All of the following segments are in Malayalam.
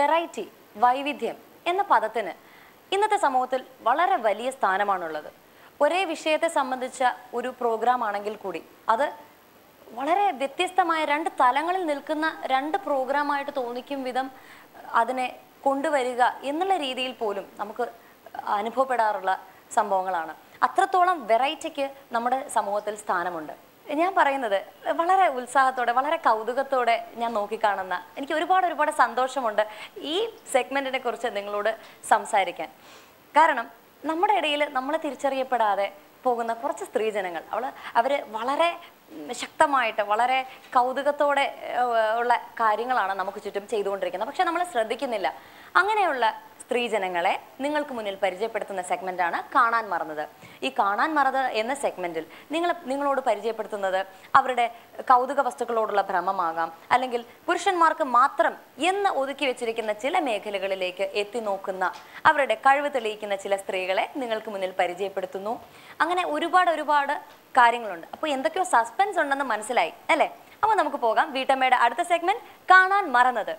വെറൈറ്റി, വൈവിധ്യം എന്ന പദത്തിന് ഇന്നത്തെ സമൂഹത്തിൽ വളരെ വലിയ സ്ഥാനമാണുള്ളത്. ഒരേ വിഷയത്തെ സംബന്ധിച്ച ഒരു പ്രോഗ്രാം ആണെങ്കിൽ കൂടി അത് വളരെ വ്യത്യസ്തമായ രണ്ട് തലങ്ങളിൽ നിൽക്കുന്ന രണ്ട് പ്രോഗ്രാമായിട്ട് തോന്നിക്കും വിധം അതിനെ കൊണ്ടുവരിക എന്നുള്ള രീതിയിൽ പോലും നമുക്ക് അനുഭവപ്പെടാറുള്ള സംഭവങ്ങളാണ്. അത്രത്തോളം വെറൈറ്റിക്ക് നമ്മുടെ സമൂഹത്തിൽ സ്ഥാനമുണ്ട്. ഞാൻ പറയുന്നത് വളരെ ഉത്സാഹത്തോടെ, വളരെ കൗതുകത്തോടെ ഞാൻ നോക്കിക്കാണുന്ന, എനിക്ക് ഒരുപാട് സന്തോഷമുണ്ട് ഈ സെഗ്മെന്റിനെ കുറിച്ച് നിങ്ങളോട് സംസാരിക്കാൻ. കാരണം നമ്മുടെ ഇടയിൽ നമ്മളെ തിരിച്ചറിയപ്പെടാതെ പോകുന്ന കുറച്ച് സ്ത്രീജനങ്ങൾ, അവർ വളരെ ശക്തമായിട്ട്, വളരെ കൗതുകത്തോടെ ഉള്ള കാര്യങ്ങളാണ് നമുക്ക് ചുറ്റും ചെയ്തുകൊണ്ടിരിക്കുന്നത്. പക്ഷെ നമ്മൾ ശ്രദ്ധിക്കുന്നില്ല. അങ്ങനെയുള്ള സ്ത്രീജനങ്ങളെ നിങ്ങൾക്ക് മുന്നിൽ പരിചയപ്പെടുത്തുന്ന സെഗ്മെന്റാണ് കാണാൻ മറന്നത്. ഈ കാണാൻ മറന്നത് എന്ന സെഗ്മെന്റിൽ നിങ്ങളോട് പരിചയപ്പെടുത്തുന്നത് അവരുടെ കൗതുക വസ്തുക്കളോടുള്ള ഭ്രമമാകാം, അല്ലെങ്കിൽ പുരുഷന്മാർക്ക് മാത്രം എന്ന് ഒതുക്കി വെച്ചിരിക്കുന്ന ചില മേഖലകളിലേക്ക് എത്തി നോക്കുന്ന, അവരുടെ കഴിവ് തെളിയിക്കുന്ന ചില സ്ത്രീകളെ നിങ്ങൾക്ക് മുന്നിൽ പരിചയപ്പെടുത്തുന്നു. അങ്ങനെ ഒരുപാട് കാര്യങ്ങളുണ്ട്. അപ്പോൾ എന്തൊക്കെയോ സസ്പെൻസ് ഉണ്ടെന്ന് മനസ്സിലായി അല്ലേ? അപ്പോൾ നമുക്ക് പോകാം വീട്ടമ്മയുടെ അടുത്ത സെഗ്മെന്റ്, കാണാൻ മറന്നത്.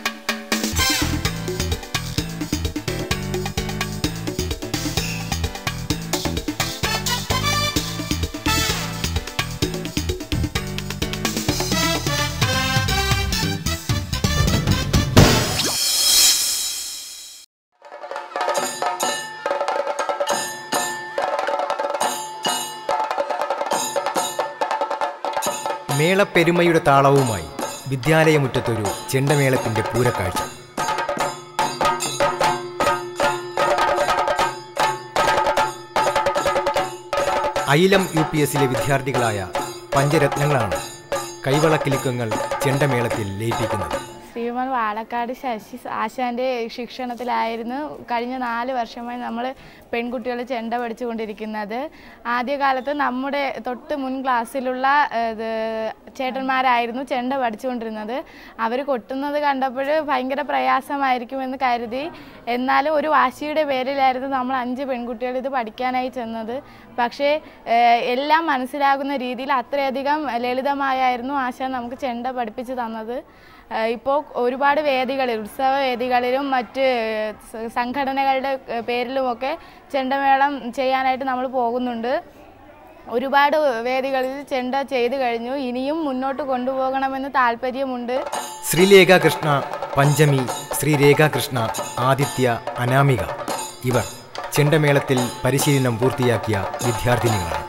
മേളപ്പെരുമയുടെ താളവുമായി വിദ്യാലയമുറ്റത്തൊരു ചെണ്ടമേളത്തിൻ്റെ പൂരക്കാഴ്ച. അയിലം UPSലെ വിദ്യാർത്ഥികളായ പഞ്ചരത്നങ്ങളാണ് കൈവളക്കിലുക്കങ്ങൾ ചെണ്ടമേളത്തിൽ ലയിപ്പിക്കുന്നത്. ശ്രീമാൻ വാളക്കാട് ശശി ആശാൻ്റെ ശിക്ഷണത്തിലായിരുന്നു കഴിഞ്ഞ 4 വർഷമായി നമ്മൾ പെൺകുട്ടികൾ ചെണ്ട പഠിച്ചുകൊണ്ടിരിക്കുന്നത്. ആദ്യകാലത്ത് നമ്മുടെ തൊട്ട് മുൻ ക്ലാസ്സിലുള്ള ചേട്ടന്മാരായിരുന്നു ചെണ്ട പഠിച്ചുകൊണ്ടിരുന്നത്. അവർ കൊട്ടുന്നത് കണ്ടപ്പോൾ ഭയങ്കര പ്രയാസമായിരിക്കുമെന്ന് കരുതി, എന്നാലും ഒരു വാശിയുടെ പേരിലായിരുന്നു നമ്മൾ 5 പെൺകുട്ടികൾ ഇത് പഠിക്കാനായി ചെന്നത്. പക്ഷേ എല്ലാം മനസ്സിലാകുന്ന രീതിയിൽ അത്രയധികം ലളിതമായായിരുന്നു ആശാൻ നമുക്ക് ചെണ്ട പഠിപ്പിച്ച് തന്നത്. ഇപ്പോൾ ഒരുപാട് വേദികളിൽ, ഉത്സവ വേദികളിലും മറ്റ് സംഘടനകളുടെ പേരിലുമൊക്കെ ചെണ്ടമേളം ചെയ്യാനായിട്ട് നമ്മൾ പോകുന്നുണ്ട്. ഒരുപാട് വേദികളിൽ ചെണ്ട ചെയ്തു കഴിഞ്ഞു. ഇനിയും മുന്നോട്ട് കൊണ്ടുപോകണമെന്ന് താല്പര്യമുണ്ട്. ശ്രീലേഖാകൃഷ്ണ, പഞ്ചമി, ശ്രീരേഖാകൃഷ്ണ, ആദിത്യ, അനാമിക ഇവർ ചെണ്ടമേളത്തിൽ പരിശീലനം പൂർത്തിയാക്കിയ വിദ്യാർത്ഥിനികളാണ്.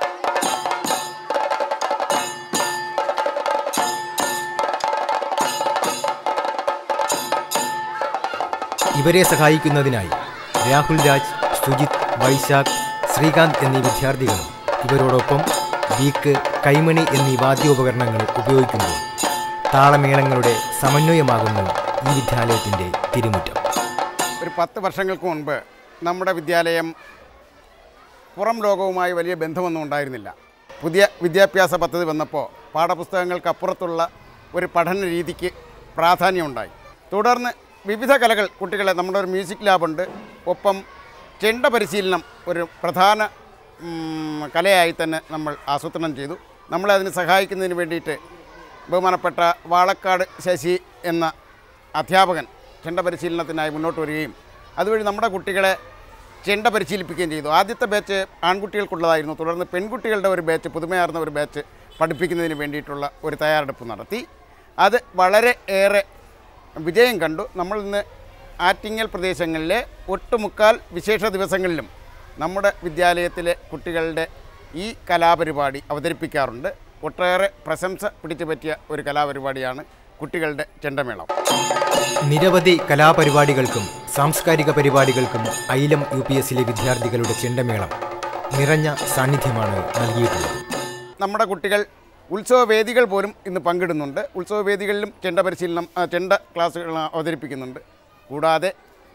ഇവരെ സഹായിക്കുന്നതിനായി രാഹുൽ രാജ്, സുജിത്, വൈശാഖ്, ശ്രീകാന്ത് എന്നീ വിദ്യാർത്ഥികളും ഇവരോടൊപ്പം വീക്ക്, കൈമണി എന്നീ വാദ്യോപകരണങ്ങൾ ഉപയോഗിക്കുമ്പോൾ താളമേളങ്ങളുടെ സമന്വയമാകുന്നു ഈ വിദ്യാലയത്തിൻ്റെ തിരുമുറ്റം. ഒരു 10 വർഷങ്ങൾക്ക് മുൻപ് നമ്മുടെ വിദ്യാലയം പുറം ലോകവുമായി വലിയ ബന്ധമൊന്നും ഉണ്ടായിരുന്നില്ല. പുതിയ വിദ്യാഭ്യാസ പദ്ധതി വന്നപ്പോൾ പാഠപുസ്തകങ്ങൾക്കപ്പുറത്തുള്ള ഒരു പഠന രീതിക്ക് പ്രാധാന്യമുണ്ടായി. തുടർന്ന് വിവിധ കലകൾ കുട്ടികളെ, നമ്മുടെ ഒരു മ്യൂസിക് ലാബുണ്ട്, ഒപ്പം ചെണ്ട പരിശീലനം ഒരു പ്രധാന കലയായി തന്നെ നമ്മൾ ആസൂത്രണം ചെയ്തു. നമ്മളെ അതിന് സഹായിക്കുന്നതിന് വേണ്ടിയിട്ട് ബഹുമാനപ്പെട്ട വാളക്കാട് ശശി എന്ന അധ്യാപകൻ ചെണ്ട പരിശീലനത്തിനായി മുന്നോട്ട് വരികയും അതുവഴി നമ്മുടെ കുട്ടികളെ ചെണ്ട പരിശീലിപ്പിക്കുകയും ചെയ്തു. ആദ്യത്തെ ബാച്ച് ആൺകുട്ടികൾക്കുള്ളതായിരുന്നു. തുടർന്ന് പെൺകുട്ടികളുടെ ഒരു ബാച്ച്, പുതുമയാർന്ന ഒരു ബാച്ച് പഠിപ്പിക്കുന്നതിന് വേണ്ടിയിട്ടുള്ള ഒരു തയ്യാറെടുപ്പ് നടത്തി. അത് വളരെ ഏറെ വിജയം കണ്ടു. നമ്മൾ ഇന്ന് ആറ്റിങ്ങൽ പ്രദേശങ്ങളിലെ ഒട്ടുമുക്കാൽ വിശേഷ ദിവസങ്ങളിലും നമ്മുടെ വിദ്യാലയത്തിലെ കുട്ടികളുടെ ഈ കലാപരിപാടി അവതരിപ്പിക്കാറുണ്ട്. ഒട്ടേറെ പ്രശംസ പിടിച്ചു പറ്റിയ ഒരു കലാപരിപാടിയാണ് കുട്ടികളുടെ ചെണ്ടമേളം. നിരവധി കലാപരിപാടികൾക്കും സാംസ്കാരിക പരിപാടികൾക്കും അയിലം UPSലെ വിദ്യാർത്ഥികളുടെ ചെണ്ടമേളം നിറഞ്ഞ സാന്നിധ്യമാണ് നൽകിയിട്ടുള്ളത്. നമ്മുടെ കുട്ടികൾ ഉത്സവവേദികൾ പോലും ഇന്ന് പങ്കിടുന്നുണ്ട്. ഉത്സവവേദികളിലും ചെണ്ട പരിശീലനം, ചെണ്ട ക്ലാസ്സുകൾ അവതരിപ്പിക്കുന്നുണ്ട്. കൂടാതെ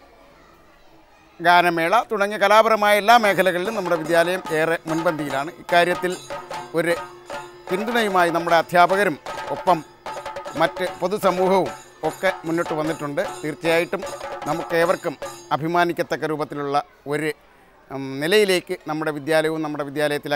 ഗാനമേള തുടങ്ങിയ കലാപരമായ എല്ലാ മേഖലകളിലും നമ്മുടെ വിദ്യാലയം ഏറെ മുൻപന്തിയിലാണ്. ഇക്കാര്യത്തിൽ ഒരു പിന്തുണയുമായി നമ്മുടെ അധ്യാപകരും ഒപ്പം മറ്റ് പൊതുസമൂഹവും ഒക്കെ മുന്നോട്ട് വന്നിട്ടുണ്ട്. തീർച്ചയായിട്ടും നമുക്കേവർക്കും അഭിമാനിക്കത്തക്ക രൂപത്തിലുള്ള ഒരു നിലയിലേക്ക് നമ്മുടെ വിദ്യാലയവും നമ്മുടെ വിദ്യാലയത്തിലെ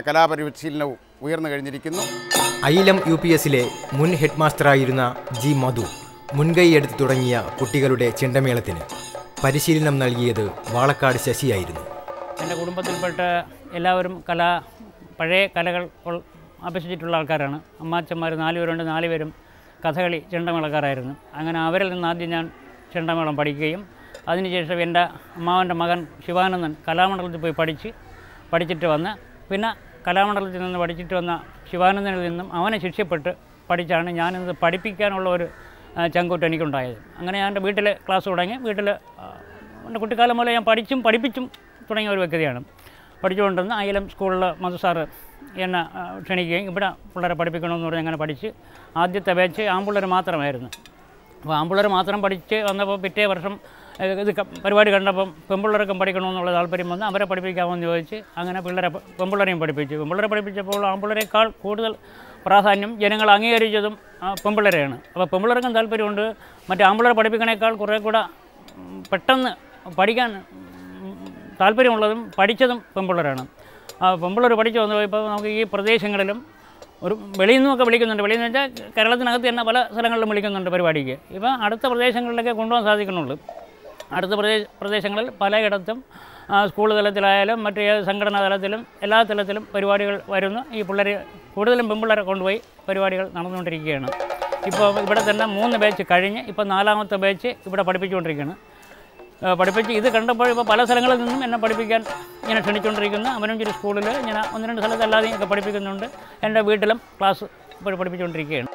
കലാപരിശീലനവും ഉയർന്നു കഴിഞ്ഞിരിക്കുന്നു. അയിലം UPSലെ മുൻ ഹെഡ് മാസ്റ്ററായിരുന്ന G. മധു മുൻകൈയെടുത്ത് തുടങ്ങിയ കുട്ടികളുടെ ചെണ്ടമേളത്തിന് പരിശീലനം നൽകിയത് വാളക്കാട് ശശിയായിരുന്നു. എൻ്റെ കുടുംബത്തിൽപ്പെട്ട എല്ലാവരും പഴയ കലകൾ അഭ്യസിച്ചിട്ടുള്ള ആൾക്കാരാണ്. അമ്മാച്ചന്മാർ 4 പേരുണ്ട്, 4 പേരും കഥകളി ചെണ്ടമേളക്കാരായിരുന്നു. അങ്ങനെ അവരിൽ നിന്ന് ആദ്യം ഞാൻ ചെണ്ടമേളം പഠിക്കുകയും അതിനുശേഷം എൻ്റെ അമ്മാവൻ്റെ മകൻ ശിവാനന്ദൻ കലാമണ്ഡലത്തിൽ പോയി പഠിച്ചിട്ട് വന്ന് പിന്നെ കലാമണ്ഡലത്തിൽ നിന്ന് പഠിച്ചിട്ട് വന്ന ശിവാനന്ദനിൽ നിന്നും അവനെ ശിക്ഷപ്പെട്ട് പഠിച്ചാണ് ഞാനിത് പഠിപ്പിക്കാനുള്ള ഒരു ചങ്കൂറ്റ് എനിക്കുണ്ടായത്. അങ്ങനെ ഞാൻ എൻ്റെ വീട്ടിൽ ക്ലാസ് തുടങ്ങി. വീട്ടിൽ എൻ്റെ കുട്ടിക്കാലം മുതലേ ഞാൻ പഠിപ്പിച്ചും തുടങ്ങിയ ഒരു വ്യക്തിയാണ്. പഠിച്ചുകൊണ്ടിരുന്ന അയിലം സ്കൂളിൽ മധു സാറ് എന്നെ ക്ഷണിക്കുകയും ഇവിടെ പിള്ളേരെ പഠിപ്പിക്കണമെന്ന് പറഞ്ഞ് അങ്ങനെ പഠിച്ച് ആദ്യത്തെ ബാച്ച് ആൺപിള്ളേർ മാത്രമായിരുന്നു. അപ്പോൾ ആൺപിള്ളേർ മാത്രം പഠിച്ച് വന്നപ്പോൾ പിറ്റേ വർഷം ഇത് പരിപാടി കണ്ടപ്പം പെൺപിള്ളേർക്കും പഠിക്കണമെന്നുള്ള താല്പര്യം വന്ന് അവരെ പഠിപ്പിക്കാമെന്ന് ചോദിച്ച് അങ്ങനെ പെൺപിള്ളേരെയും പഠിപ്പിച്ചു. പെൺപിള്ളേരെ പഠിപ്പിച്ചപ്പോൾ ആൺപിള്ളേരെക്കാൾ കൂടുതൽ പ്രാധാന്യം ജനങ്ങൾ അംഗീകരിച്ചതും പെൺപിള്ളേരെയാണ്. അപ്പോൾ പെൺപിള്ളേർക്കും താല്പര്യമുണ്ട്. മറ്റ് ആൺപിള്ളേരെ പഠിപ്പിക്കണേക്കാൾ കുറേ കൂടെ പെട്ടെന്ന് പഠിക്കാൻ താല്പര്യമുള്ളതും പഠിച്ചതും പെൺപിള്ളേരാണ്. പെൺപിള്ളേർ പഠിച്ചു വന്നു ഇപ്പോൾ നമുക്ക് ഈ പ്രദേശങ്ങളിലും ഒരു വെളിയിൽ നിന്നൊക്കെ വിളിക്കുന്നുണ്ട്. വെളിയിൽ നിന്ന് വെച്ചാൽ കേരളത്തിനകത്ത് തന്നെ പല സ്ഥലങ്ങളിലും വിളിക്കുന്നുണ്ട് പരിപാടിക്ക്. ഇപ്പോൾ അടുത്ത പ്രദേശങ്ങളിലൊക്കെ കൊണ്ടുപോകാൻ സാധിക്കുന്നുള്ളൂ. അടുത്ത പ്രദേശങ്ങളിൽ പലയിടത്തും സ്കൂൾ തലത്തിലായാലും മറ്റ് സംഘടനാ തലത്തിലും എല്ലാ തലത്തിലും പരിപാടികൾ വരുന്നു. ഈ പിള്ളേർ കൂടുതലും പെൺപിള്ളേരെ കൊണ്ടുപോയി പരിപാടികൾ നടന്നുകൊണ്ടിരിക്കുകയാണ്. ഇപ്പോൾ ഇവിടെ തന്നെ 3 ബാച്ച് കഴിഞ്ഞ് ഇപ്പോൾ 4ാമത്തെ ബാച്ച് ഇവിടെ പഠിപ്പിച്ചുകൊണ്ടിരിക്കുകയാണ്. പഠിപ്പിച്ച് ഇത് കണ്ടപ്പോൾ ഇപ്പോൾ പല സ്ഥലങ്ങളിൽ നിന്നും എന്നെ പഠിപ്പിക്കാൻ ഇങ്ങനെ ക്ഷണിച്ചുകൊണ്ടിരിക്കുന്നു. അവനഞ്ചേരി സ്കൂളിൽ ഞാൻ 1-2 സ്ഥലത്ത് അല്ലാതെയും ഒക്കെ പഠിപ്പിക്കുന്നുണ്ട്. എൻ്റെ വീട്ടിലും ക്ലാസ് ഇപ്പോൾ പഠിപ്പിച്ചുകൊണ്ടിരിക്കുകയാണ്.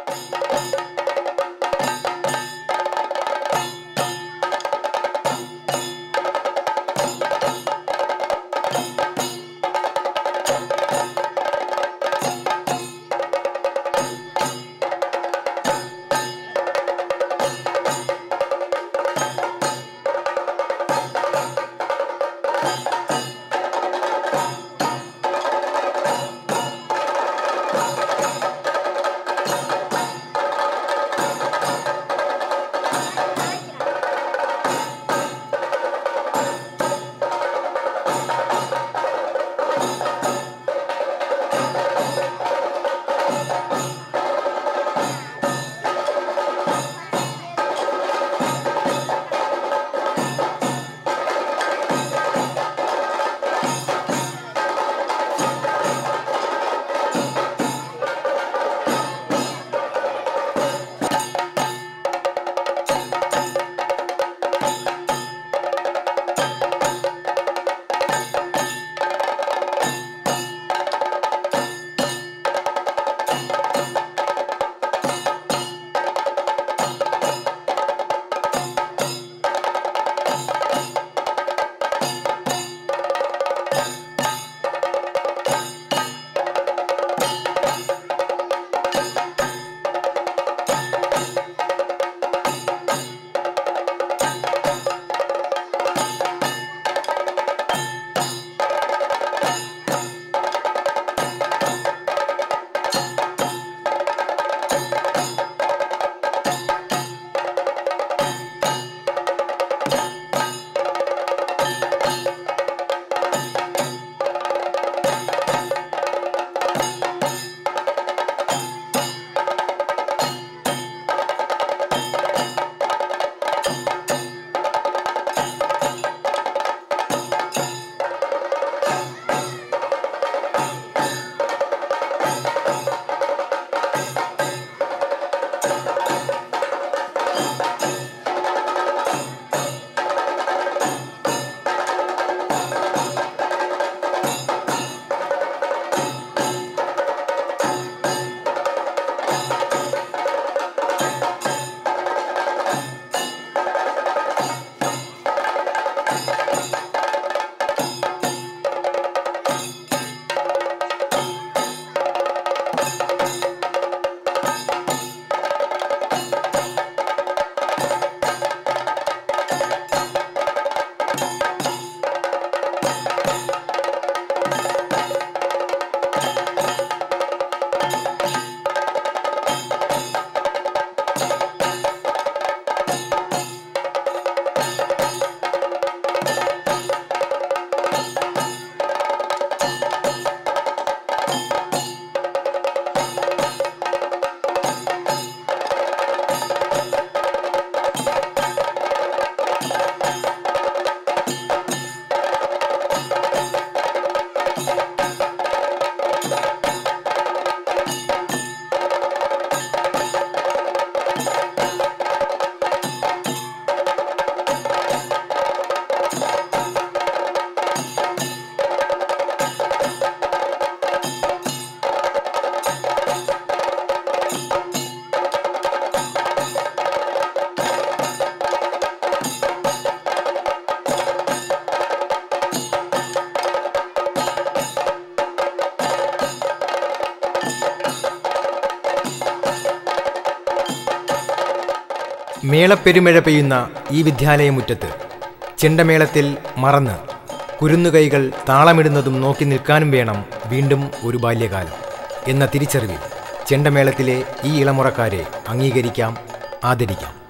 മേളപ്പെരുമഴ പെയ്യുന്ന ഈ വിദ്യാലയമുറ്റത്ത് ചെണ്ടമേളത്തിൽ മറന്ന് കുരുന്നുകൈകൾ താളമിടുന്നതും നോക്കി നിൽക്കാനും വേണം വീണ്ടും ഒരു ബാല്യകാലം എന്ന തിരിച്ചറിവിൽ ചെണ്ടമേളത്തിലെ ഈ ഇളമുറക്കാരെ അംഗീകരിക്കാം, ആദരിക്കാം.